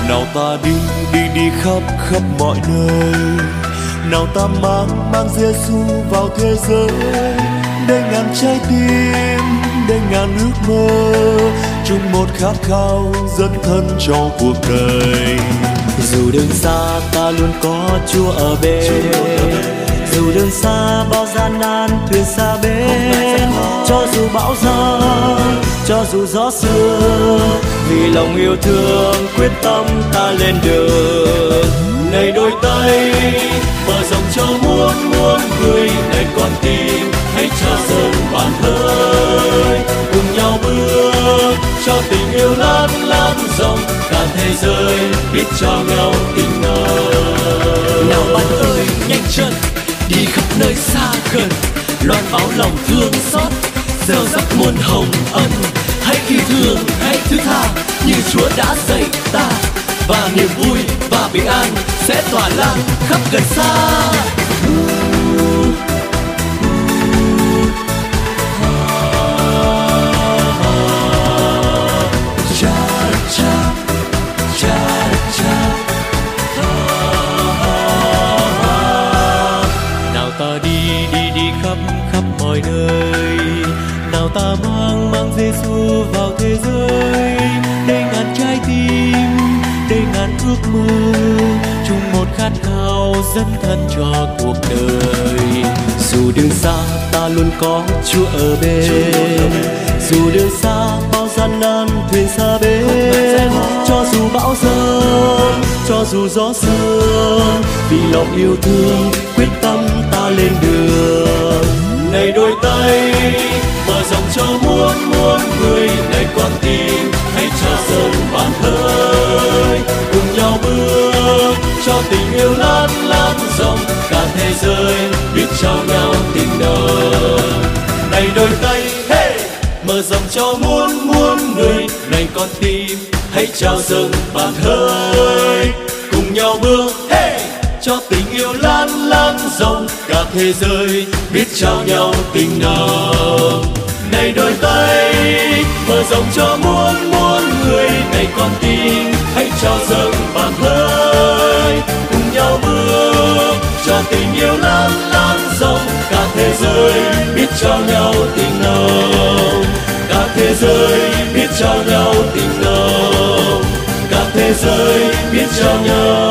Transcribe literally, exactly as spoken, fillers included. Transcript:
Nào ta đi đi đi khắp khắp mọi nơi, nào ta mang mang Giêsu vào thế giới, để ngàn trái tim, để ngàn ước mơ, chung một khát khao dấn thân cho cuộc đời. Dù đường xa ta luôn có Chúa ở bên, dù đường xa bao gian nan thuyền xa bến, cho dù bão giông, cho dù gió sương, vì lòng yêu thương quyết tâm ta lên đường. Này đôi tay mở rộng cho muôn muôn người, này con tim hãy trao dâng bản hơi, cùng nhau bước cho tình yêu lan lan rộng, cả thế giới biết trao nhau tình ơi. Nào bạn ơi nhanh chân đi khắp nơi xa gần, loan báo lòng thương xót, gieo rắc muôn hồng ân. Hãy yêu thương, hãy thứ tha như Chúa đã dạy ta, và niềm vui và bình an sẽ tỏa lan khắp gần xa. Nào ta đi đi đi khắp khắp mọi nơi, nào ta mang mang Giêsu vào thế giới, để ngàn trái tim, để ngàn ước mơ, chung một khát khao dấn thân cho cuộc đời. Dù đường xa ta luôn có Chúa ở bên, dù đường xa bao gian nan thuyền xa bến, cho dù bão giông, cho dù gió sương, vì lòng yêu thương quyết tâm ta lên đường. Này đôi tay mở rộng cho muôn muôn người, này con tim hãy trao dâng bản hơi, cùng nhau bước cho tình yêu lan lan rộng, cả thế giới biết trao nhau tình nồng. Này đôi tay hey, mở rộng cho muôn muôn người, này con tim hãy trao dâng bản hơi, cùng nhau bước hey, cho tình yêu lan lan rộng, cả thế giới biết trao nhau tình nồng. Này đôi tay mở rộng cho muôn muôn người, này con tim hãy trao dâng bản hơi, cùng nhau bước cho tình yêu lan lan rộng, cả thế giới biết trao nhau tình nồng, cả thế giới biết trao nhau tình nồng, cả thế giới biết trao nhau